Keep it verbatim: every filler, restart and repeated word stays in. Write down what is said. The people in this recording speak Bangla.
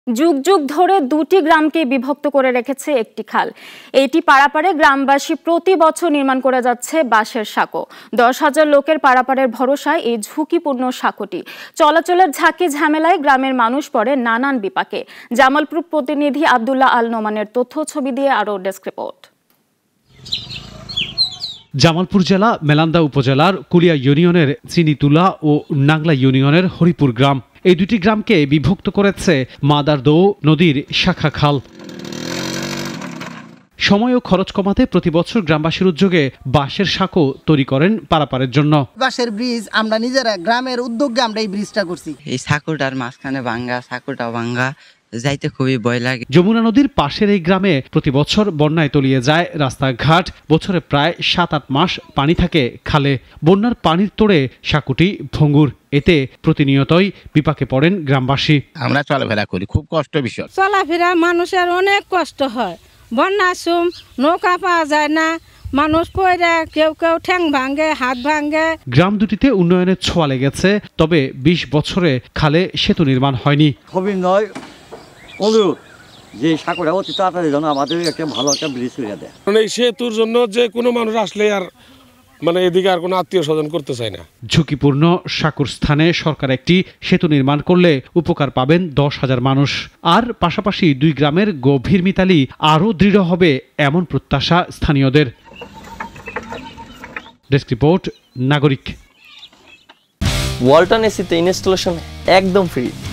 যুগ যুগ ধরে দুটি গ্রামকে বিভক্ত করে রেখেছে একটি খাল। এটি পারাপারে গ্রামবাসী প্রতি বছর নির্মাণ করে যাচ্ছে বাঁশের সাঁকো। দশ হাজার লোকের পারাপারের ভরসায় এই ঝুঁকিপূর্ণ সাঁকোটি চলাচলের ঝাঁকি ঝামেলায় গ্রামের মানুষ পড়ে নানান বিপাকে। জামালপুর প্রতিনিধি আব্দুল্লাহ আল নোমানের তথ্য ছবি দিয়ে আরও ডেস্ক রিপোর্ট। জামালপুর জেলা মেলান্দা উপজেলার কুলিয়া ইউনিয়নের চিনিতুলা ও নাংলা ইউনিয়নের হরিপুর গ্রাম, এই দুটি গ্রামকে বিভক্ত করেছে মাদারদৌ নদীর শাখা খাল। সময় ও খরচ কমাতে প্রতি বছর গ্রামবাসীর উদ্যোগে বাঁশের সাঁকো তৈরি করেন পারাপারের জন্য। বাঁশের ব্রিজ আমরা নিজেরা গ্রামের উদ্যোগে আমরা এই ব্রিজটা করছি। এই সাঁকোটার মাঝখানে ভাঙ্গা, সাঁকোটা ভাঙ্গা, যাইতে খুবই ভয় লাগে। যমুনা নদীর পাশের এই গ্রামে প্রতি বছর বন্যায় তলিয়ে যায় রাস্তাঘাট। বছরে প্রায় সাত আট মাস পানি থাকে খালে। বন্যার পানির তোড়ে সাঁকোটি ভঙ্গুর, এতে প্রতিনিয়তই বিপাকে পড়েন গ্রামবাসী। আমরা চলাফেরা করি, খুব কষ্ট বিষয়। চলাফেরা মানুষের অনেক কষ্ট হয়। বন্যার সময় নৌকা পাওয়া যায় না, মানুষ পয়রা কেউ কেউ ঠ্যাং ভাঙ্গে, হাত ভাঙ্গে। গ্রাম দুটিতে উন্নয়নের ছোঁয়া লেগেছে, তবে বিশ বছরে খালে সেতু নির্মাণ হয়নি। খুবই নয় অনুরোধ যে সাঁকোটা অতি তাড়াতাড়ি যেন আমাদের একটা ভালো একটা ব্রিজ করে দেয়। এই সেতুর জন্য যে কোনো মানুষ আসলে আর মানে এদিকে আর কোনো আত্মীয় স্বজন করতে চায় না। ঝুঁকিপূর্ণ সাঁকোর স্থানে সরকার একটি সেতু নির্মাণ করলে উপকার পাবেন দশ হাজার মানুষ। আর পাশাপাশি দুই গ্রামের গভীর মিতালি আরও দৃঢ় হবে এমন প্রত্যাশা স্থানীয়দের। ডেস্ক রিপোর্ট, নাগরিক। ওয়ালটন এসিতে ইনস্টলেশন একদম ফ্রি।